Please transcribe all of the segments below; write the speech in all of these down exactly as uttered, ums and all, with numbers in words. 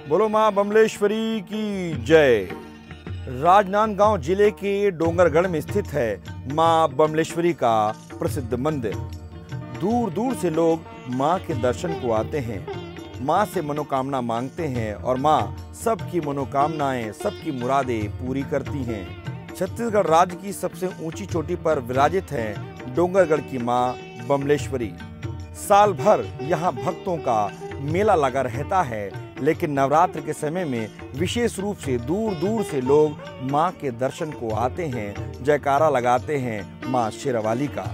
बोलो मां बमलेश्वरी की जय। राजनांदगांव जिले के डोंगरगढ़ में स्थित है मां बमलेश्वरी का प्रसिद्ध मंदिर। दूर दूर से लोग मां के दर्शन को आते हैं, मां से मनोकामना मांगते हैं और मां सबकी मनोकामनाएं, सबकी मुरादें पूरी करती हैं। छत्तीसगढ़ राज्य की सबसे ऊंची चोटी पर विराजित है डोंगरगढ़ की मां बमलेश्वरी। साल भर यहाँ भक्तों का मेला लगा रहता है, लेकिन नवरात्र के समय में विशेष रूप से दूर दूर से लोग मां के दर्शन को आते हैं, जयकारा लगाते हैं मां शेरावाली का।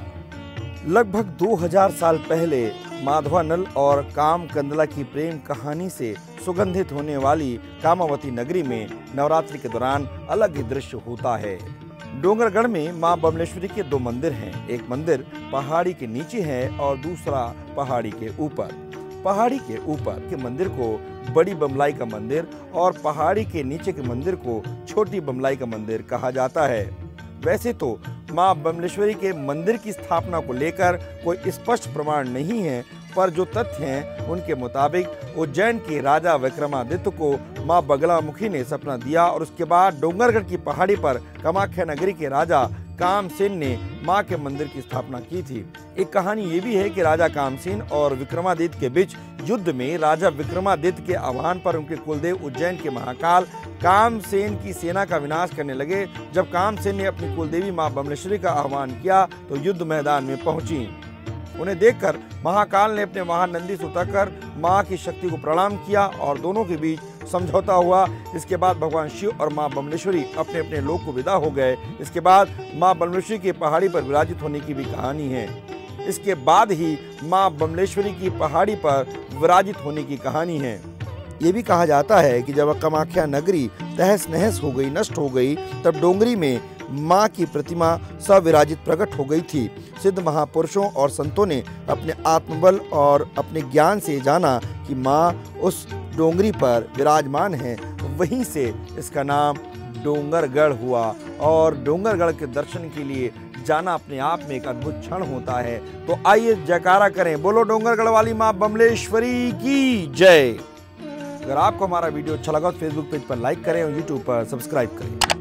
लगभग दो हज़ार साल पहले माधवानल और कामकंदला की प्रेम कहानी से सुगंधित होने वाली कामावती नगरी में नवरात्रि के दौरान अलग ही दृश्य होता है। डोंगरगढ़ में मां बमलेश्वरी के दो मंदिर हैं। एक मंदिर पहाड़ी के नीचे है और दूसरा पहाड़ी के ऊपर। पहाड़ी के ऊपर के मंदिर को बड़ी बमलाई का मंदिर और पहाड़ी के नीचे के मंदिर को छोटी बमलाई का मंदिर कहा जाता है। वैसे तो मां बमलेश्वरी के मंदिर की स्थापना को लेकर कोई स्पष्ट प्रमाण नहीं है, पर जो तथ्य हैं उनके मुताबिक उज्जैन के राजा विक्रमादित्य को मां बगलामुखी ने सपना दिया और उसके बाद डोंगरगढ़ की पहाड़ी पर कामाख्या नगरी के राजा कामसेन ने मां के मंदिर की स्थापना की थी। एक कहानी ये भी है कि राजा कामसेन और विक्रमादित्य के बीच युद्ध में राजा विक्रमादित्य के आह्वान पर उनके कुलदेव उज्जैन के महाकाल कामसेन की सेना का विनाश करने लगे। जब कामसेन ने अपनी कुलदेवी मां बमलेश्वरी का आह्वान किया तो युद्ध मैदान में पहुंची। उन्हें देखकर महाकाल ने अपने वाहन नंदी से उतरकर मां की शक्ति को प्रणाम किया और दोनों के बीच समझौता हुआ। इसके बाद भगवान शिव और मां बमलेश्वरी अपने अपने लोक को विदा हो गए। इसके बाद मां बमलेश्वरी की पहाड़ी पर विराजित होने की भी कहानी है। इसके बाद ही मां बमलेश्वरी की पहाड़ी पर विराजित होने की कहानी है। ये भी कहा जाता है कि जब कामाख्या नगरी तहस नहस हो गई, नष्ट हो गई, तब डोंगरी में मां की प्रतिमा सविराजित प्रकट हो गई थी। सिद्ध महापुरुषों और संतों ने अपने आत्मबल और अपने ज्ञान से जाना कि मां उस डोंगरी पर विराजमान है। वहीं से इसका नाम डोंगरगढ़ हुआ और डोंगरगढ़ के दर्शन के लिए जाना अपने आप में एक अद्भुत क्षण होता है। तो आइए जयकारा करें, बोलो डोंगरगढ़ वाली मां बमलेश्वरी की जय। अगर आपको हमारा वीडियो अच्छा लगा तो फेसबुक पेज पर लाइक करें और यूट्यूब पर सब्सक्राइब करें।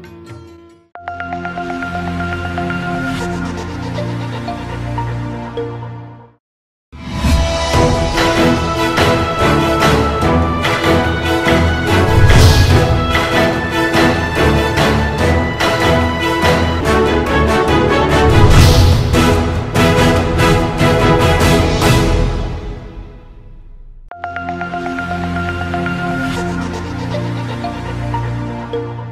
you